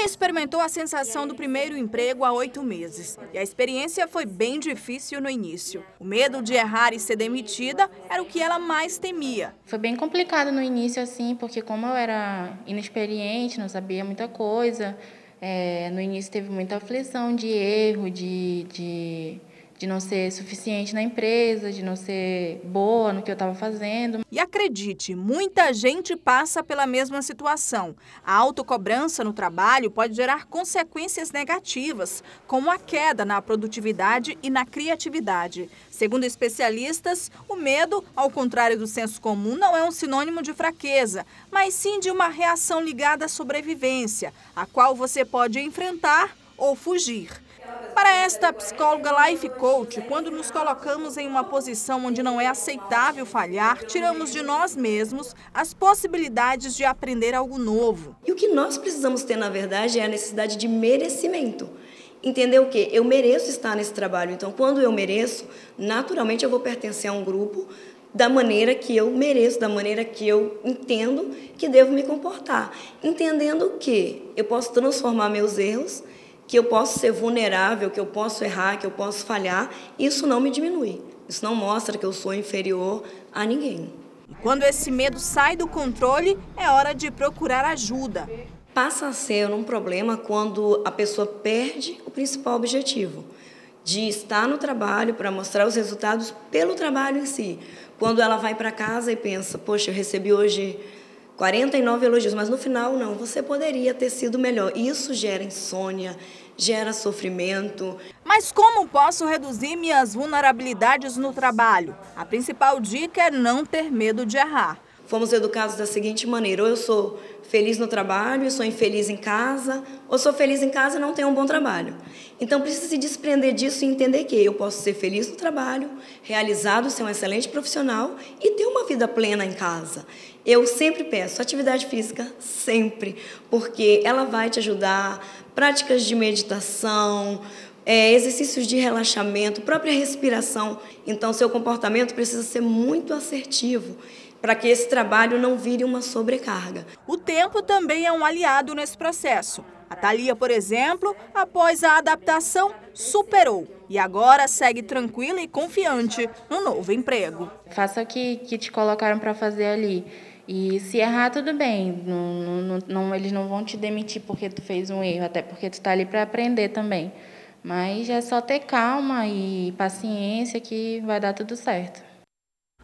experimentou a sensação do primeiro emprego há 8 meses. E a experiência foi bem difícil no início. O medo de errar e ser demitida era o que ela mais temia. Foi bem complicado no início, assim, porque como eu era inexperiente, não sabia muita coisa, no início teve muita aflição de erro, de não ser suficiente na empresa, de não ser boa no que eu estava fazendo. E acredite, muita gente passa pela mesma situação. A autocobrança no trabalho pode gerar consequências negativas, como a queda na produtividade e na criatividade. Segundo especialistas, o medo, ao contrário do senso comum, não é um sinônimo de fraqueza, mas sim de uma reação ligada à sobrevivência, a qual você pode enfrentar ou fugir. Para esta psicóloga life coach, quando nos colocamos em uma posição onde não é aceitável falhar, tiramos de nós mesmos as possibilidades de aprender algo novo. E o que nós precisamos ter, na verdade, é a necessidade de merecimento. Entender o quê? Eu mereço estar nesse trabalho. Então, quando eu mereço, naturalmente eu vou pertencer a um grupo da maneira que eu mereço, da maneira que eu entendo que devo me comportar. Entendendo que eu posso transformar meus erros, que eu posso ser vulnerável, que eu posso errar, que eu posso falhar, isso não me diminui. Isso não mostra que eu sou inferior a ninguém. E quando esse medo sai do controle, é hora de procurar ajuda. Passa a ser um problema quando a pessoa perde o principal objetivo, de estar no trabalho para mostrar os resultados pelo trabalho em si. Quando ela vai para casa e pensa, poxa, eu recebi hoje 49 elogios, mas no final não, você poderia ter sido melhor. Isso gera insônia, gera sofrimento. Mas como posso reduzir minhas vulnerabilidades no trabalho? A principal dica é não ter medo de errar. Fomos educados da seguinte maneira, ou eu sou feliz no trabalho, sou infeliz em casa, ou sou feliz em casa e não tenho um bom trabalho. Então, precisa se desprender disso e entender que eu posso ser feliz no trabalho, realizado, ser um excelente profissional e ter uma vida plena em casa. Eu sempre peço atividade física, sempre, porque ela vai te ajudar, práticas de meditação, exercícios de relaxamento, própria respiração. Então, seu comportamento precisa ser muito assertivo, para que esse trabalho não vire uma sobrecarga. O tempo também é um aliado nesse processo. A Thalia, por exemplo, após a adaptação, superou e agora segue tranquila e confiante no novo emprego. Faça o que te colocaram para fazer ali. E se errar, tudo bem. Eles não vão te demitir porque tu fez um erro, até porque tu está ali para aprender também. Mas é só ter calma e paciência que vai dar tudo certo.